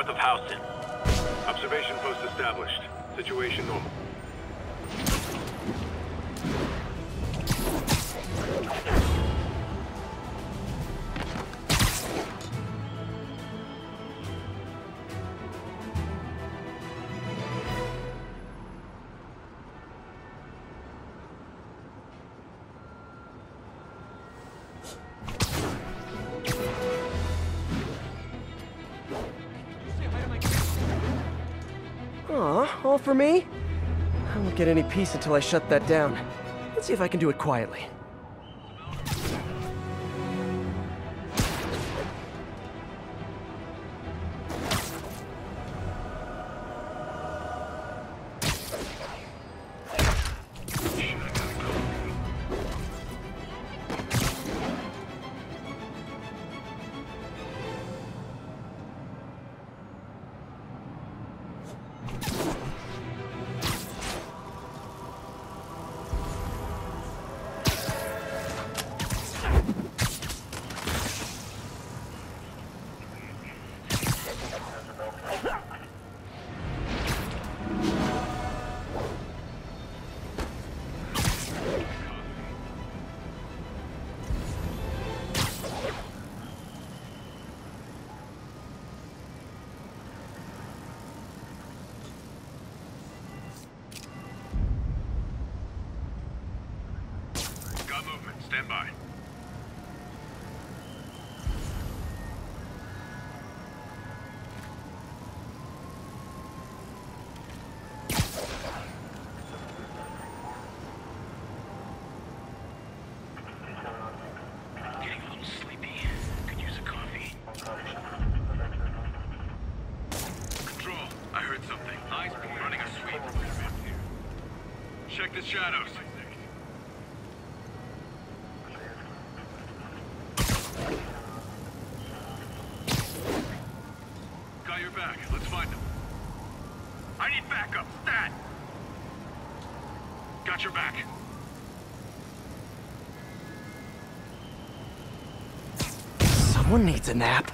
north of Houston. Observation post established. Situation normal. Aw, all for me? I won't get any peace until I shut that down. Let's see if I can do it quietly. Movement. Stand by. Getting a little sleepy. Could use a coffee. Control. I heard something. Eyes running a sweep. Check the shadows. Got your back. Let's find them. I need backup. Stat! Got your back. Someone needs a nap.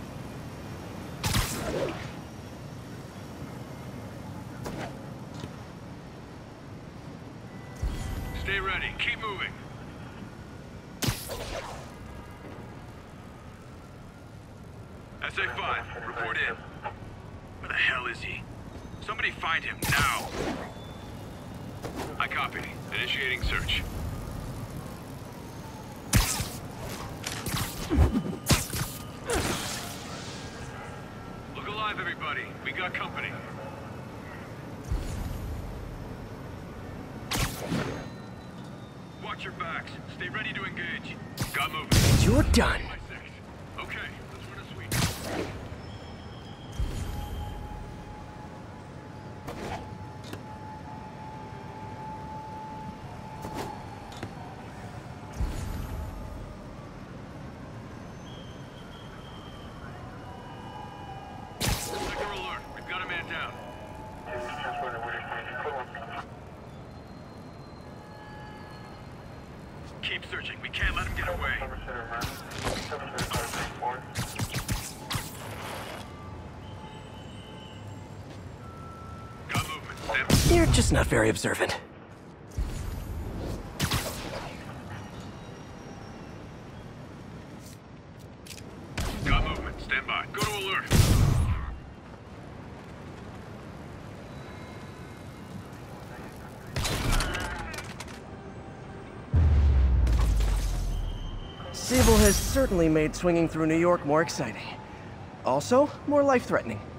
Stay ready. Keep moving. SA-5, report in. Where the hell is he? Somebody find him, now! I copy. Initiating search. Look alive, everybody. We got company. Watch your backs. Stay ready to engage. Got movement. You're done. Okay, let's run a sweep. Sector alert. We've got a man down. Keep searching. We can't let him get away. Got movement. Stand. You're just not very observant. Got movement. Stand by. Go to alert. Sable has certainly made swinging through New York more exciting. Also, more life-threatening.